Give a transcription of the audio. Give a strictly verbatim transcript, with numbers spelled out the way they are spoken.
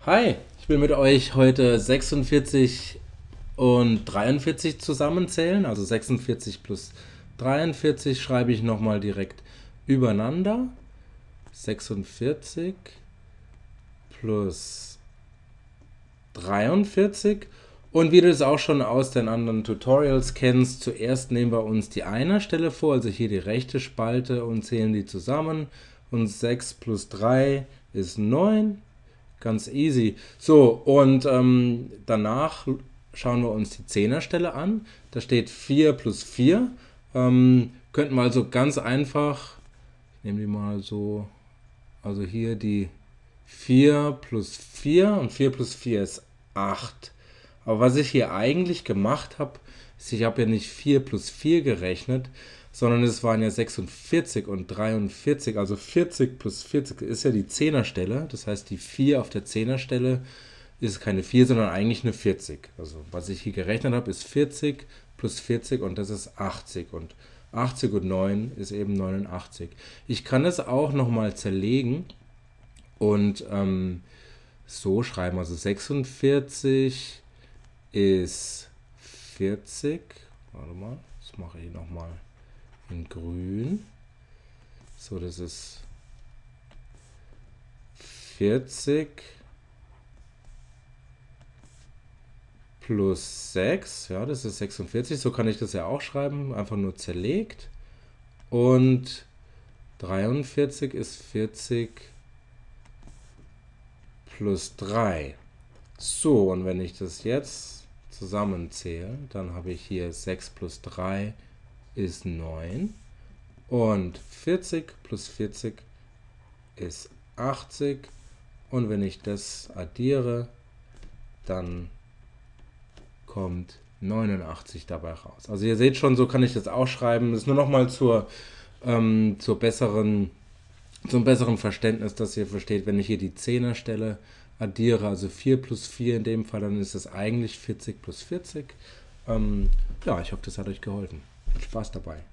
Hi, ich will mit euch heute sechsundvierzig und dreiundvierzig zusammenzählen. Also sechsundvierzig plus dreiundvierzig schreibe ich nochmal direkt übereinander. sechsundvierzig plus dreiundvierzig. Und wie du es auch schon aus den anderen Tutorials kennst, zuerst nehmen wir uns die Einerstelle vor, also hier die rechte Spalte, und zählen die zusammen. Und sechs plus drei ist neun. Ganz easy. So, und ähm, danach schauen wir uns die Zehnerstelle an. Da steht vier plus vier. Ähm, könnten wir also ganz einfach, ich nehme die mal so, also hier die vier plus vier, und vier plus vier ist acht. Aber was ich hier eigentlich gemacht habe, ist, ich habe ja nicht vier plus vier gerechnet, sondern es waren ja sechsundvierzig und dreiundvierzig, also vierzig plus vierzig ist ja die Zehnerstelle. Das heißt, die vier auf der Zehnerstelle ist keine vier, sondern eigentlich eine vierzig. Also was ich hier gerechnet habe, ist vierzig plus vierzig, und das ist achtzig. Und achtzig und neun ist eben neunundachtzig. Ich kann es auch nochmal zerlegen und ähm, so schreiben. Also sechsundvierzig ist vierzig. Warte mal, das mache ich nochmal in grün. So, das ist vierzig plus sechs. Ja, das ist sechsundvierzig. So kann ich das ja auch schreiben. Einfach nur zerlegt. Und dreiundvierzig ist vierzig plus drei. So, und wenn ich das jetzt zusammenzähle, dann habe ich hier sechs plus drei ist neun. Und vierzig plus vierzig ist achtzig. Und wenn ich das addiere, dann kommt neunundachtzig dabei raus. Also ihr seht schon, so kann ich das auch schreiben. Das ist nur nochmal zur, ähm, zur besseren, zum besseren Verständnis, dass ihr versteht, wenn ich hier die Zehnerstelle addiere, also vier plus vier in dem Fall, dann ist es eigentlich vierzig plus vierzig. Ähm, ja, ich hoffe, das hat euch geholfen. Viel Spaß dabei.